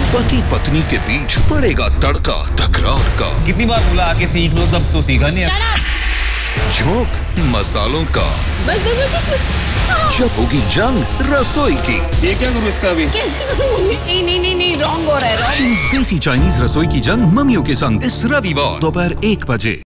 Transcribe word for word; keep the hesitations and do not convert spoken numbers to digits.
पति पत्नी के बीच पड़ेगा तड़का तकरार का। कितनी बार बोला आके सीख लो, तब तो सीखा नहीं। झोंक मसालों का। बस बस बस बस। जब होगी जंग रसोई की। ये क्या करूँ इसका भी? नहीं नहीं नहीं नहीं रॉन्ग हो रहा है। देसी चाइनीज रसोई की जंग मम्मियों के संग इस रविवार दोपहर एक बजे।